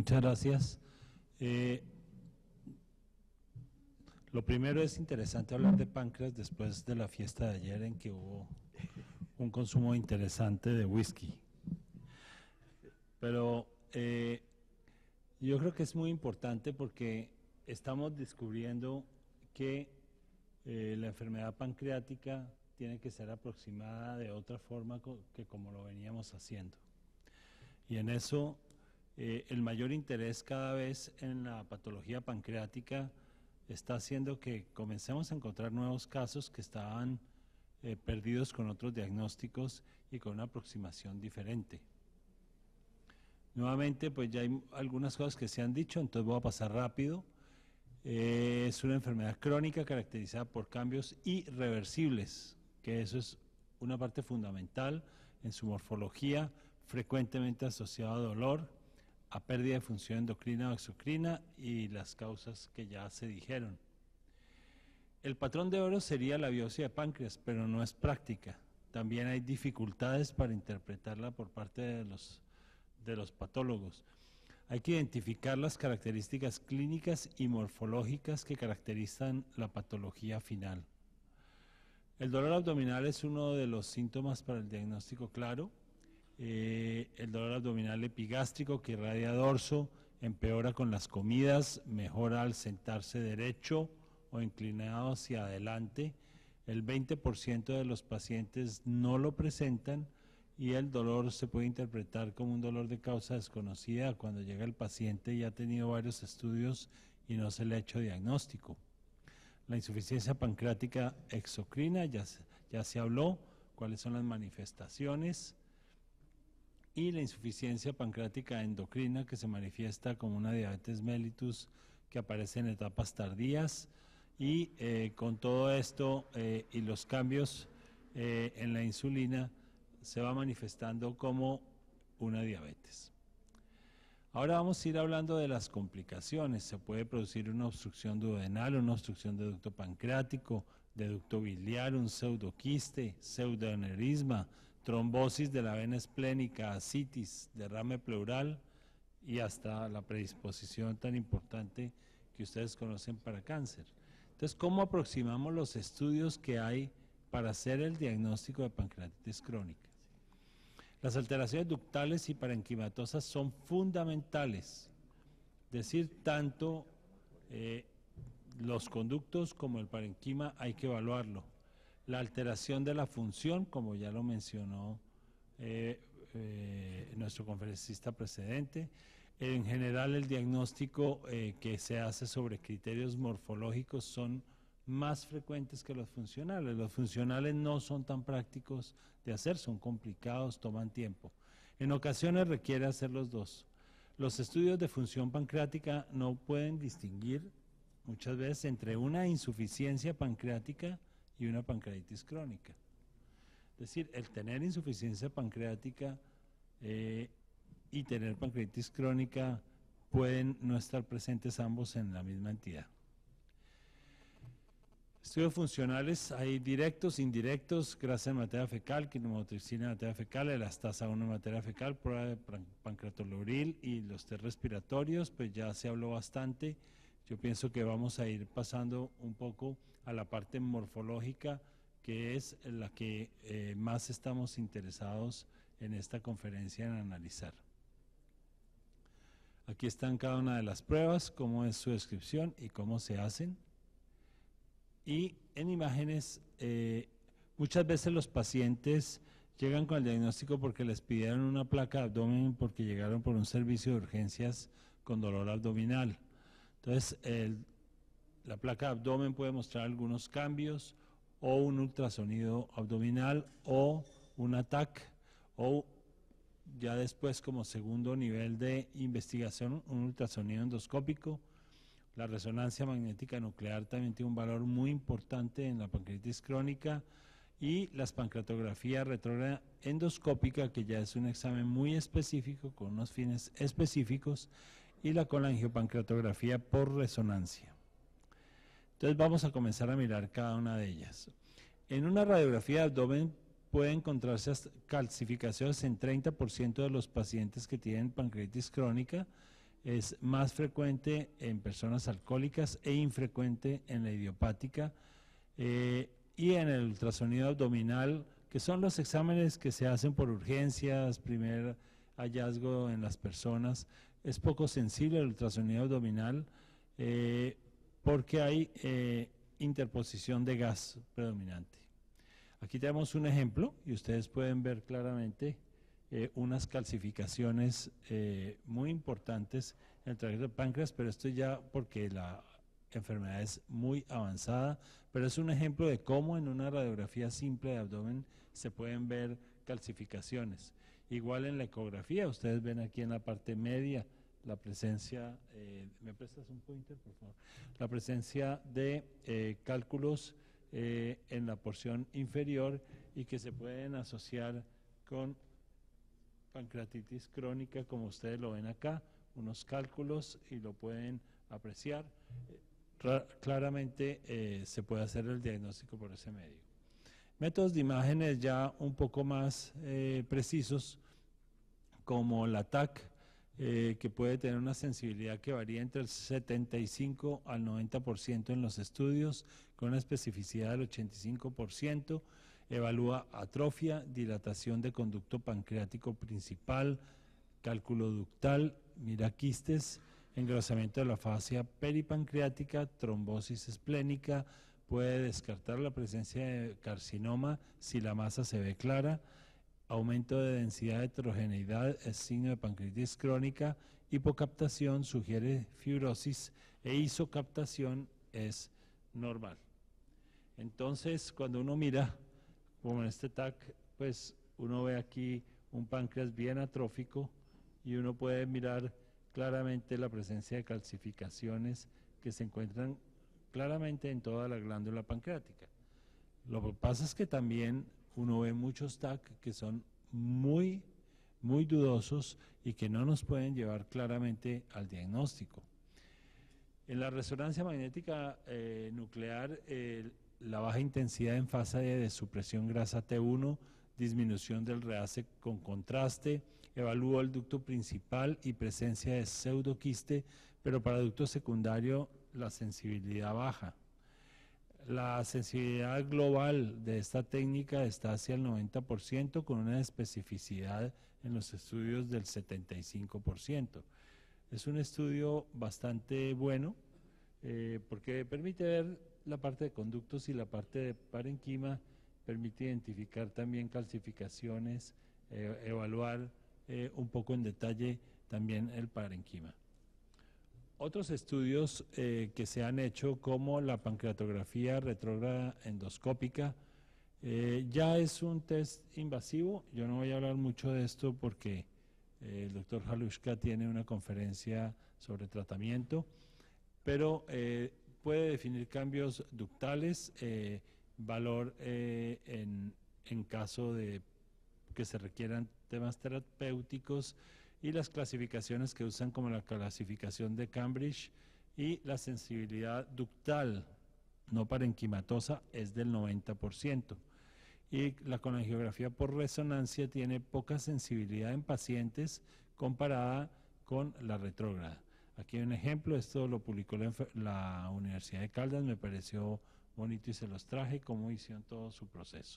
Muchas gracias. Lo primero, es interesante hablar de páncreas después de la fiesta de ayer en que hubo un consumo interesante de whisky. Pero yo creo que es muy importante porque estamos descubriendo que la enfermedad pancreática tiene que ser aproximada de otra forma que como lo veníamos haciendo. Y en eso el mayor interés cada vez en la patología pancreática está haciendo que comencemos a encontrar nuevos casos que estaban perdidos con otros diagnósticos y con una aproximación diferente. Nuevamente, pues ya hay algunas cosas que se han dicho, entonces voy a pasar rápido. Es una enfermedad crónica caracterizada por cambios irreversibles, que eso es una parte fundamental en su morfología, frecuentemente asociado a dolor, a pérdida de función endocrina o exocrina y las causas que ya se dijeron. El patrón de oro sería la biopsia de páncreas, pero no es práctica. También hay dificultades para interpretarla por parte de los patólogos. Hay que identificar las características clínicas y morfológicas que caracterizan la patología final. El dolor abdominal es uno de los síntomas para el diagnóstico claro. El dolor abdominal epigástrico que irradia dorso, empeora con las comidas, mejora al sentarse derecho o inclinado hacia adelante. El 20% de los pacientes no lo presentan y el dolor se puede interpretar como un dolor de causa desconocida cuando llega el paciente y ha tenido varios estudios y no se le ha hecho diagnóstico. La insuficiencia pancreática exocrina, ya se habló, cuáles son las manifestaciones, y la insuficiencia pancreática endocrina que se manifiesta como una diabetes mellitus que aparece en etapas tardías y con todo esto y los cambios en la insulina se va manifestando como una diabetes. Ahora vamos a ir hablando de las complicaciones. Se puede producir una obstrucción duodenal, una obstrucción de ducto pancreático, de ducto biliar, un pseudoquiste, pseudoaneurisma, trombosis de la vena esplénica, ascitis, derrame pleural y hasta la predisposición tan importante que ustedes conocen para cáncer. Entonces, ¿cómo aproximamos los estudios que hay para hacer el diagnóstico de pancreatitis crónica? Las alteraciones ductales y parenquimatosas son fundamentales, es decir, tanto los conductos como el parenquima hay que evaluarlo. La alteración de la función, como ya lo mencionó nuestro conferencista precedente. En general, el diagnóstico que se hace sobre criterios morfológicos son más frecuentes que los funcionales. Los funcionales no son tan prácticos de hacer, son complicados, toman tiempo. En ocasiones requiere hacer los dos. Los estudios de función pancreática no pueden distinguir muchas veces entre una insuficiencia pancreática y una pancreatitis crónica. Es decir, el tener insuficiencia pancreática y tener pancreatitis crónica pueden no estar presentes ambos en la misma entidad. Estudios funcionales hay directos, indirectos, grasa en materia fecal, quinomotripsina en materia fecal, elastasa 1 en materia fecal, prueba de pancreatoluril y los test respiratorios, pues ya se habló bastante. Yo pienso que vamos a ir pasando un poco a la parte morfológica, que es la que más estamos interesados en esta conferencia en analizar. Aquí están cada una de las pruebas, cómo es su descripción y cómo se hacen. Y en imágenes, muchas veces los pacientes llegan con el diagnóstico porque les pidieron una placa de abdomen porque llegaron por un servicio de urgencias con dolor abdominal. Entonces, la placa de abdomen puede mostrar algunos cambios, o un ultrasonido abdominal, o un ATAC, o ya después como segundo nivel de investigación, un ultrasonido endoscópico. La resonancia magnética nuclear también tiene un valor muy importante en la pancreatitis crónica, y la pancreatografía retrógrada endoscópica, que ya es un examen muy específico con unos fines específicos, y la colangiopancreatografía por resonancia. Entonces vamos a comenzar a mirar cada una de ellas. En una radiografía de abdomen puede encontrarse calcificaciones en 30% de los pacientes que tienen pancreatitis crónica. es más frecuente en personas alcohólicas e infrecuente en la idiopática. Y en el ultrasonido abdominal, que son los exámenes que se hacen por urgencias, primer hallazgo en las personas, es poco sensible el ultrasonido abdominal porque hay interposición de gas predominante. Aquí tenemos un ejemplo y ustedes pueden ver claramente unas calcificaciones muy importantes en el tracto del páncreas, pero esto ya porque la enfermedad es muy avanzada, pero es un ejemplo de cómo en una radiografía simple de abdomen se pueden ver calcificaciones. Igual en la ecografía, ustedes ven aquí en la parte media la presencia, ¿me prestas un pointer, por favor? La presencia de cálculos en la porción inferior y que se pueden asociar con pancreatitis crónica, como ustedes lo ven acá, unos cálculos y lo pueden apreciar. Claramente se puede hacer el diagnóstico por ese medio. Métodos de imágenes ya un poco más precisos, como la TAC, que puede tener una sensibilidad que varía entre el 75 al 90% en los estudios, con una especificidad del 85%, evalúa atrofia, dilatación de conducto pancreático principal, cálculo ductal, miraquistes, engrosamiento de la fascia peripancreática, trombosis esplénica, puede descartar la presencia de carcinoma si la masa se ve clara, aumento de densidad de heterogeneidad es signo de pancreatitis crónica, hipocaptación sugiere fibrosis e isocaptación es normal. Entonces, cuando uno mira, como en este TAC, pues uno ve aquí un páncreas bien atrófico y uno puede mirar claramente la presencia de calcificaciones que se encuentran claramente en toda la glándula pancreática. Lo que pasa es que también uno ve muchos TAC que son muy dudosos y que no nos pueden llevar claramente al diagnóstico. En la resonancia magnética nuclear, la baja intensidad en fase de supresión grasa T1, disminución del reace con contraste, evalúa el ducto principal y presencia de pseudoquiste, pero para ducto secundario la sensibilidad baja. La sensibilidad global de esta técnica está hacia el 90%, con una especificidad en los estudios del 75%. Es un estudio bastante bueno porque permite ver la parte de conductos y la parte de parenquima, permite identificar también calcificaciones, evaluar un poco en detalle también el parenquima. Otros estudios que se han hecho, como la pancreatografía retrógrada endoscópica, ya es un test invasivo. Yo no voy a hablar mucho de esto porque el doctor Halushka tiene una conferencia sobre tratamiento, pero puede definir cambios ductales, valor en caso de que se requieran temas terapéuticos, y las clasificaciones que usan, como la clasificación de Cambridge, y la sensibilidad ductal no parenquimatosa es del 90%. Y la colangiografía por resonancia tiene poca sensibilidad en pacientes comparada con la retrógrada. Aquí hay un ejemplo, esto lo publicó la Universidad de Caldas, me pareció bonito y se los traje, cómo hicieron todo su proceso.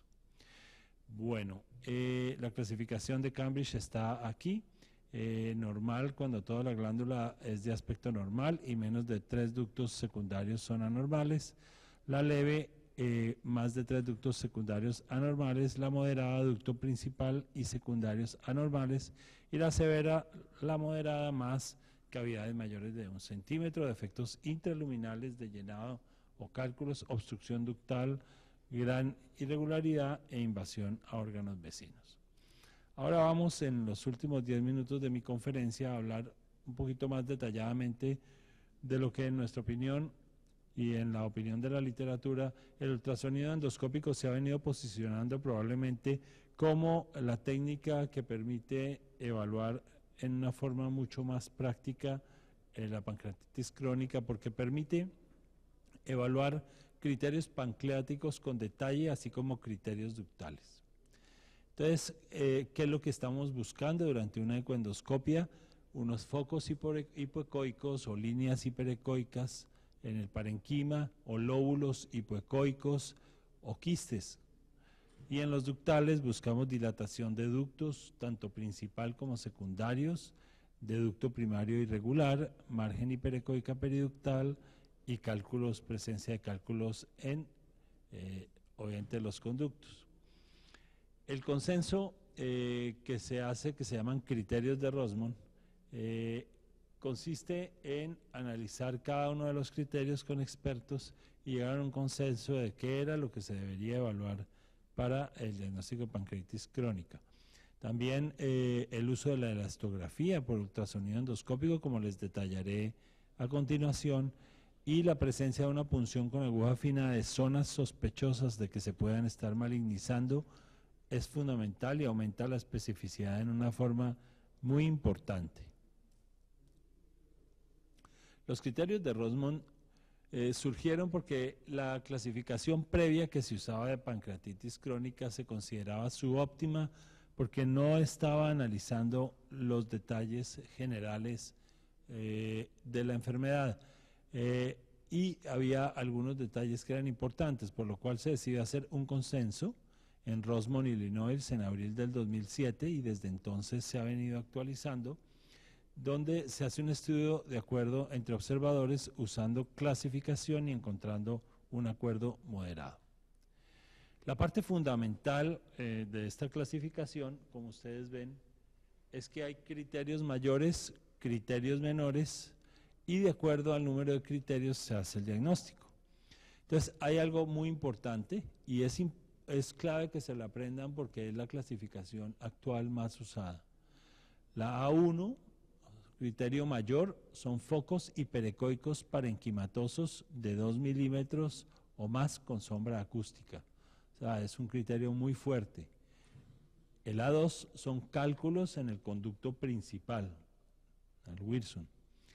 Bueno, la clasificación de Cambridge está aquí. Normal cuando toda la glándula es de aspecto normal y menos de 3 ductos secundarios son anormales. La leve, más de 3 ductos secundarios anormales. La moderada, ducto principal y secundarios anormales. Y la severa, la moderada, más cavidades mayores de 1 centímetro, defectos intraluminales de llenado o cálculos, obstrucción ductal, gran irregularidad e invasión a órganos vecinos. Ahora vamos, en los últimos 10 minutos de mi conferencia, a hablar un poquito más detalladamente de lo que, en nuestra opinión y en la opinión de la literatura, el ultrasonido endoscópico se ha venido posicionando probablemente como la técnica que permite evaluar en una forma mucho más práctica la pancreatitis crónica, porque permite evaluar criterios pancreáticos con detalle, así como criterios ductales. Entonces, ¿qué es lo que estamos buscando durante una ecoendoscopia? unos focos hipoecoicos o líneas hiperecoicas en el parenquima, o lóbulos hipoecoicos o quistes. Y en los ductales buscamos dilatación de ductos, tanto principal como secundarios, de ducto primario irregular, margen hiperecoica periductal y cálculos, presencia de cálculos en, obviamente, los conductos. El consenso que se hace, que se llaman criterios de Rosmond, consiste en analizar cada uno de los criterios con expertos y llegar a un consenso de qué era lo que se debería evaluar para el diagnóstico de pancreatitis crónica. También el uso de la elastografía por ultrasonido endoscópico, como les detallaré a continuación, y la presencia de una punción con aguja fina de zonas sospechosas de que se puedan estar malignizando es fundamental y aumenta la especificidad en una forma muy importante. Los criterios de Rosmond surgieron porque la clasificación previa que se usaba de pancreatitis crónica se consideraba subóptima porque no estaba analizando los detalles generales de la enfermedad y había algunos detalles que eran importantes, por lo cual se decidió hacer un consenso en Rosmond, Illinois, en abril del 2007, y desde entonces se ha venido actualizando, donde se hace un estudio de acuerdo entre observadores usando clasificación y encontrando un acuerdo moderado. La parte fundamental de esta clasificación, como ustedes ven, es que hay criterios mayores, criterios menores, y de acuerdo al número de criterios se hace el diagnóstico. Entonces, hay algo muy importante y es clave que se la aprendan porque es la clasificación actual más usada. La A1, criterio mayor, son focos hiperecoicos parenquimatosos de 2 milímetros o más con sombra acústica. O sea, es un criterio muy fuerte. El A2 son cálculos en el conducto principal, el Wilson.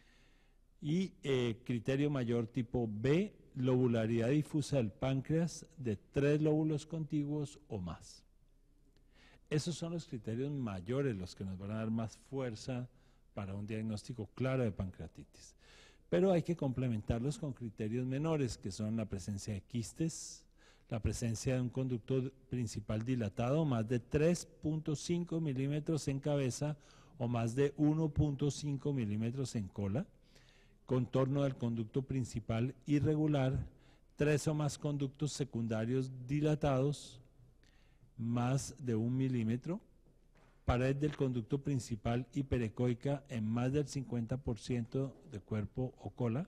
Y criterio mayor tipo B, lobularidad difusa del páncreas de 3 lóbulos contiguos o más. Esos son los criterios mayores, los que nos van a dar más fuerza para un diagnóstico claro de pancreatitis. Pero hay que complementarlos con criterios menores, que son la presencia de quistes, la presencia de un conducto principal dilatado, más de 3.5 milímetros en cabeza o más de 1.5 milímetros en cola, contorno del conducto principal irregular, 3 o más conductos secundarios dilatados, más de 1 milímetro, pared del conducto principal hiperecoica en más del 50% de cuerpo o cola,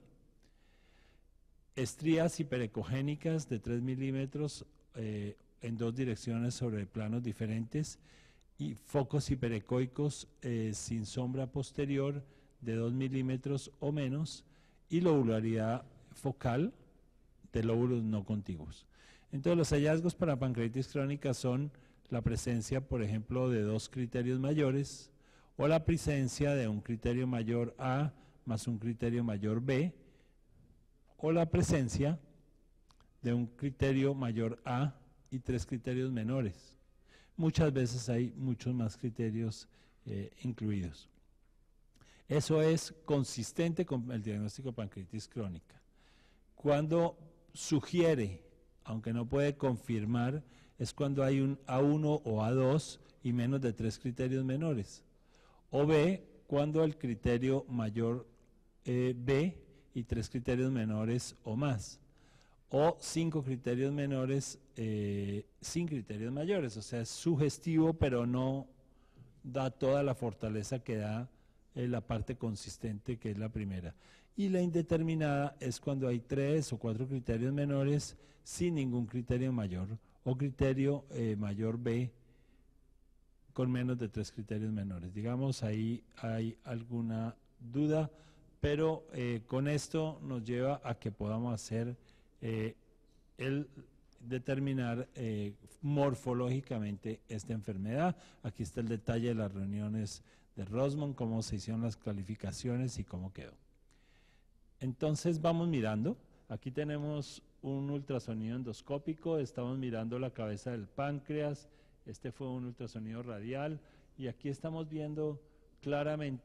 estrías hiperecogénicas de 3 milímetros en 2 direcciones sobre planos diferentes y focos hiperecoicos sin sombra posterior de 2 milímetros o menos y lobularidad focal de lóbulos no contiguos. Entonces los hallazgos para pancreatitis crónica son la presencia, por ejemplo, de 2 criterios mayores o la presencia de un criterio mayor A más un criterio mayor B o la presencia de un criterio mayor A y 3 criterios menores. Muchas veces hay muchos más criterios incluidos. Eso es consistente con el diagnóstico de pancreatitis crónica. Cuando sugiere, aunque no puede confirmar, es cuando hay un A1 o A2 y menos de 3 criterios menores. O B, cuando el criterio mayor B y 3 criterios menores o más. O 5 criterios menores sin criterios mayores. O sea, es sugestivo, pero no da toda la fortaleza que da la parte consistente, que es la primera. Y la indeterminada es cuando hay 3 o 4 criterios menores sin ningún criterio mayor o criterio mayor B con menos de 3 criterios menores. Digamos, ahí hay alguna duda, pero con esto nos lleva a que podamos hacer el determinar morfológicamente esta enfermedad. Aquí está el detalle de las reuniones de Rosmond, cómo se hicieron las calificaciones y cómo quedó. Entonces vamos mirando. Aquí tenemos un ultrasonido endoscópico, estamos mirando la cabeza del páncreas, este fue un ultrasonido radial y aquí estamos viendo claramente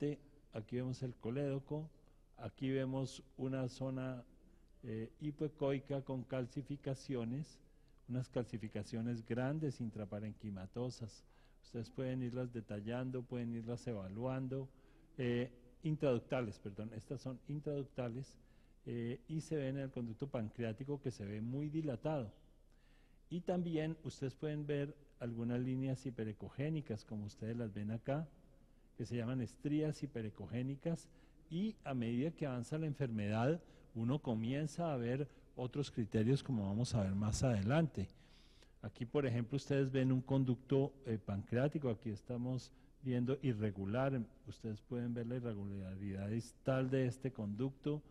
aquí vemos el colédoco, aquí vemos una zona hipoecoica con calcificaciones, unas calcificaciones grandes intraparenquimatosas. Ustedes pueden irlas detallando, pueden irlas evaluando. Intraductales, perdón, estas son intraductales y se ven en el conducto pancreático que se ve muy dilatado. Y también ustedes pueden ver algunas líneas hiperecogénicas, como ustedes las ven acá, que se llaman estrías hiperecogénicas, y a medida que avanza la enfermedad, uno comienza a ver otros criterios como vamos a ver más adelante. Aquí, por ejemplo, ustedes ven un conducto pancreático, aquí estamos viendo irregular, ustedes pueden ver la irregularidad distal de este conducto,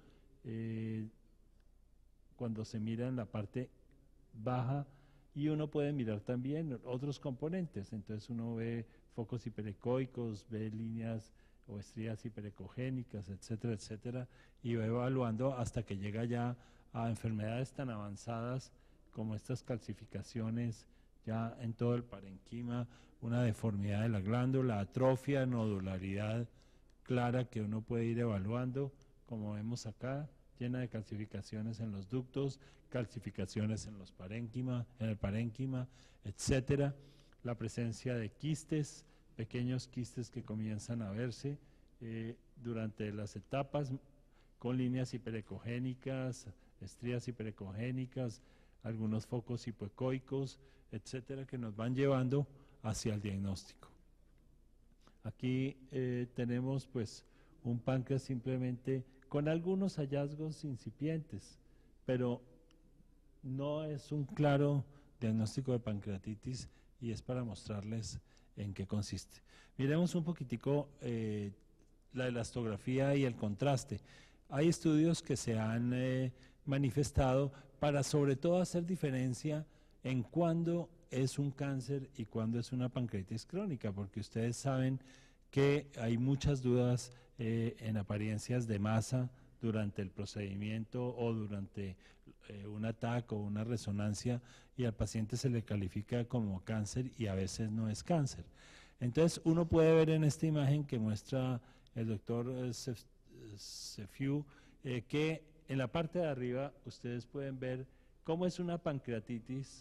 cuando se mira en la parte baja, y uno puede mirar también otros componentes, entonces uno ve focos hiperecoicos, ve líneas o estrías hiperecogénicas, etcétera, etcétera, y va evaluando hasta que llega ya a enfermedades tan avanzadas como estas calcificaciones ya en todo el parenquima, una deformidad de la glándula, atrofia, nodularidad clara que uno puede ir evaluando, como vemos acá, llena de calcificaciones en los ductos, calcificaciones en los parénquima, en el parénquima, etcétera. La presencia de quistes, pequeños quistes que comienzan a verse durante las etapas con líneas hiperecogénicas, estrías hiperecogénicas, algunos focos hipoecoicos, etcétera, que nos van llevando hacia el diagnóstico. Aquí tenemos pues un páncreas simplemente con algunos hallazgos incipientes, pero no es un claro diagnóstico de pancreatitis y es para mostrarles en qué consiste. Miremos un poquitico la elastografía y el contraste. Hay estudios que se han manifestado para sobre todo hacer diferencia en cuándo es un cáncer y cuándo es una pancreatitis crónica, porque ustedes saben que hay muchas dudas en apariencias de masa durante el procedimiento o durante un ataque o una resonancia, y al paciente se le califica como cáncer y a veces no es cáncer. Entonces uno puede ver en esta imagen que muestra el doctor Sefiu que en la parte de arriba ustedes pueden ver cómo es una pancreatitis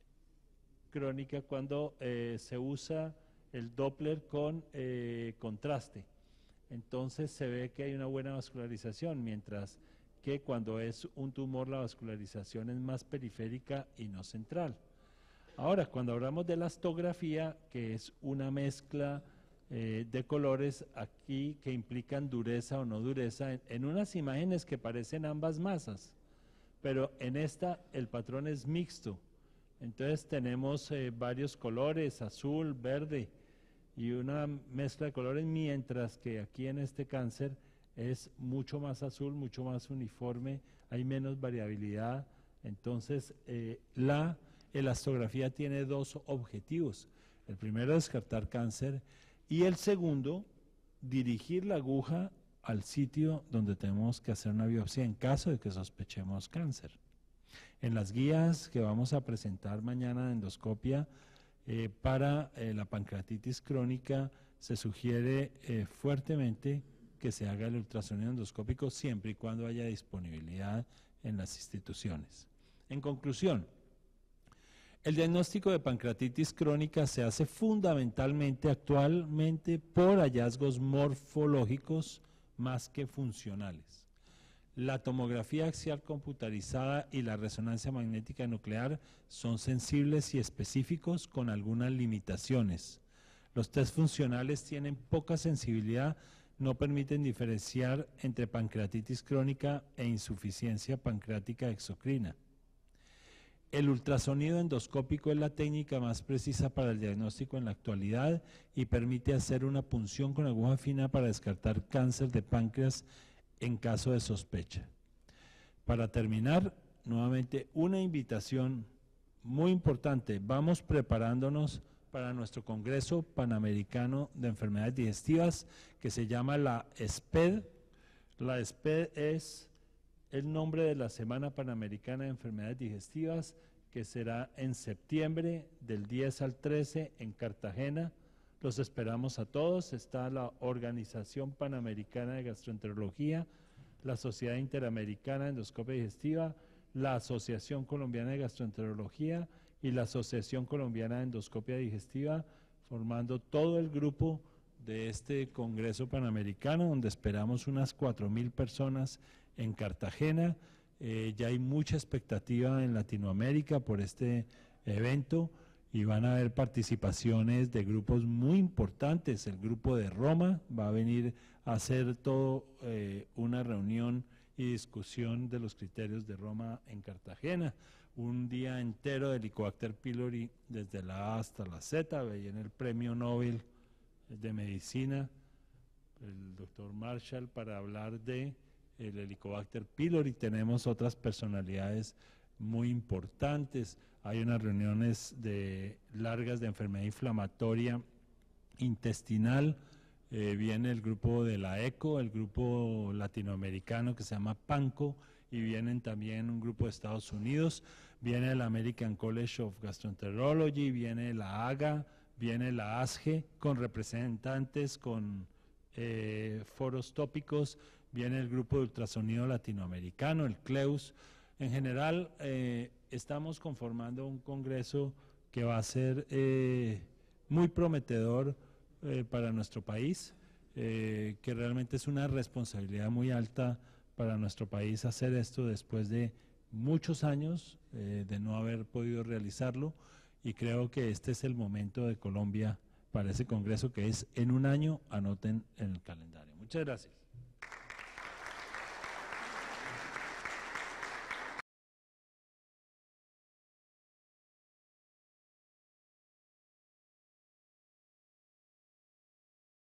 crónica cuando se usa el Doppler con contraste. Entonces se ve que hay una buena vascularización, mientras que cuando es un tumor la vascularización es más periférica y no central. Ahora, cuando hablamos de la elastografía, que es una mezcla de colores aquí que implican dureza o no dureza, en unas imágenes que parecen ambas masas, pero en esta el patrón es mixto. Entonces tenemos varios colores, azul, verde, y una mezcla de colores, mientras que aquí en este cáncer es mucho más azul, mucho más uniforme, hay menos variabilidad. Entonces la elastografía tiene dos objetivos: el primero, descartar cáncer, y el segundo, dirigir la aguja al sitio donde tenemos que hacer una biopsia en caso de que sospechemos cáncer. En las guías que vamos a presentar mañana de endoscopia para la pancreatitis crónica se sugiere fuertemente que se haga el ultrasonido endoscópico siempre y cuando haya disponibilidad en las instituciones. En conclusión, el diagnóstico de pancreatitis crónica se hace fundamentalmente actualmente por hallazgos morfológicos más que funcionales. La tomografía axial computarizada y la resonancia magnética nuclear son sensibles y específicos con algunas limitaciones. Los test funcionales tienen poca sensibilidad, no permiten diferenciar entre pancreatitis crónica e insuficiencia pancreática exocrina. El ultrasonido endoscópico es la técnica más precisa para el diagnóstico en la actualidad y permite hacer una punción con aguja fina para descartar cáncer de páncreas en caso de sospecha. Para terminar, nuevamente una invitación muy importante: vamos preparándonos para nuestro Congreso Panamericano de Enfermedades Digestivas, que se llama la SPED. La SPED es el nombre de la Semana Panamericana de Enfermedades Digestivas, que será en septiembre del 10 al 13 en Cartagena, Los esperamos a todos. Está la Organización Panamericana de Gastroenterología, la Sociedad Interamericana de Endoscopia Digestiva, la Asociación Colombiana de Gastroenterología y la Asociación Colombiana de Endoscopia Digestiva, formando todo el grupo de este Congreso Panamericano, donde esperamos unas 4.000 personas en Cartagena. Ya hay mucha expectativa en Latinoamérica por este evento y van a haber participaciones de grupos muy importantes. El grupo de Roma va a venir a hacer todo una reunión y discusión de los criterios de Roma en Cartagena. Un día entero de Helicobacter pylori desde la A hasta la Z. Veía en el premio Nobel de Medicina el doctor Marshall para hablar de el Helicobacter pylori. Tenemos otras personalidades muy importantes. Hay unas reuniones largas de enfermedad inflamatoria intestinal. Viene el grupo de la ECO, el grupo latinoamericano que se llama PANCO, y vienen también un grupo de Estados Unidos. Viene el American College of Gastroenterology, viene la AGA, viene la ASGE con representantes, con foros tópicos, viene el grupo de ultrasonido latinoamericano, el CLEUS. En general, estamos conformando un congreso que va a ser muy prometedor para nuestro país, que realmente es una responsabilidad muy alta para nuestro país hacer esto después de muchos años de no haber podido realizarlo, y creo que este es el momento de Colombia para ese congreso que es en un año. Anoten en el calendario. Muchas gracias.